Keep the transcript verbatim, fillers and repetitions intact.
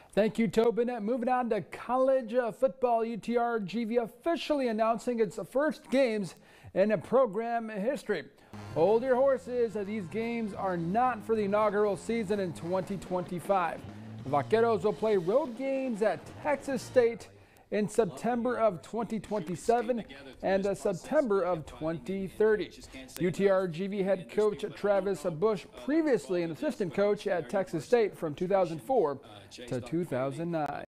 Thank you, Tobin. Moving on to college uh, football, U T R G V officially announcing its first games in a program history. Hold your horses, as these games are not for the inaugural season in twenty twenty-five. The Vaqueros will play road games at Texas State in September of twenty twenty-seven and uh, September of twenty thirty. U T R G V head coach Travis Bush, previously an assistant coach at Texas State from two thousand four to two thousand nine.